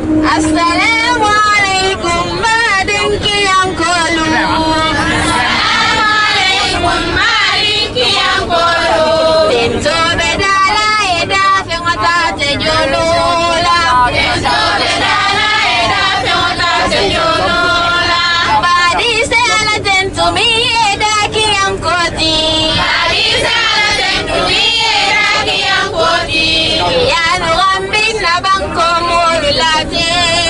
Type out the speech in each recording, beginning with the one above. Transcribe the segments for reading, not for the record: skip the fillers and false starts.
Assalamualaikum madinki yang kolu. Assalamualaikum madinki yang kolu. Tentu bedala eda fengota tejolola. Tentu bedala eda fengota tejolola. Badi sela tentu mi eda ki yang koti. Badi sela tentu mi eda ki yang koti. Ya nuambin na bangko mululate.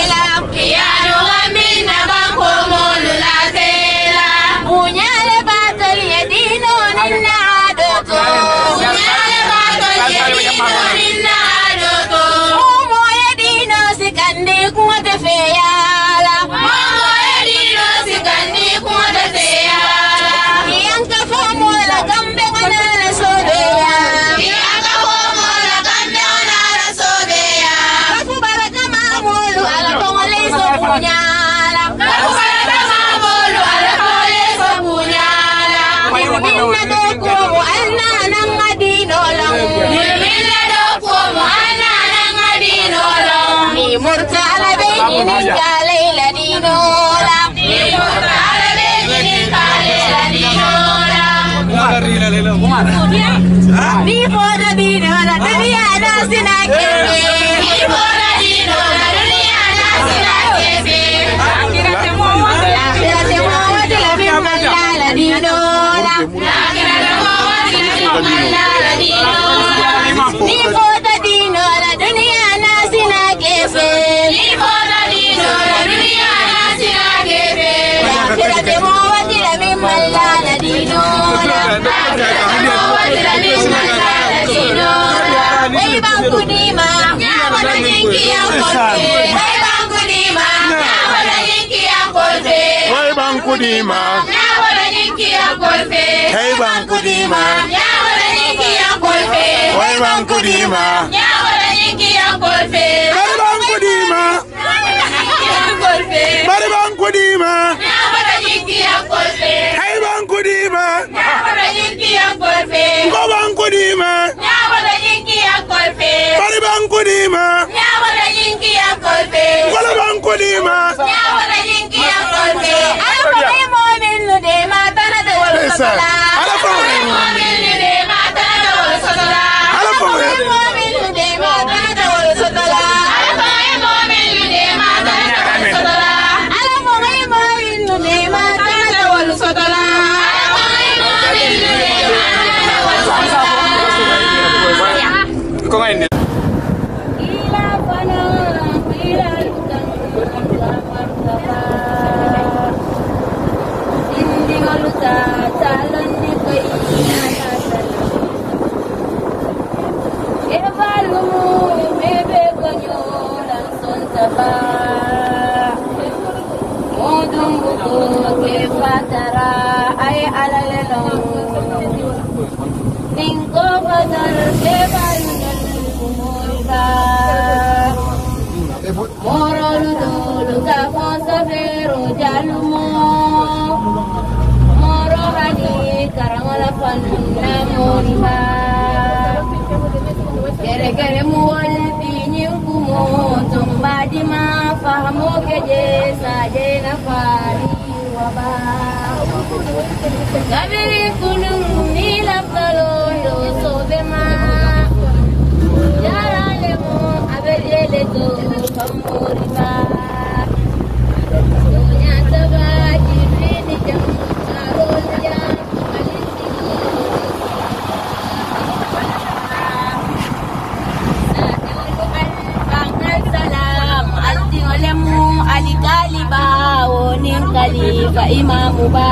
Imamu ba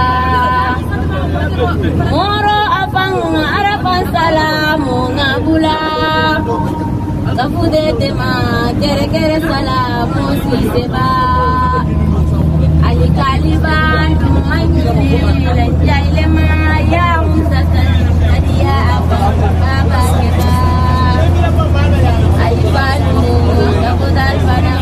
moro afang arapan salamu ngabula kafude tema kere kere salamu siseba ali kaliban manjine lanjaile ma ya umsakan adia afang baba keba ali balu kabudal pada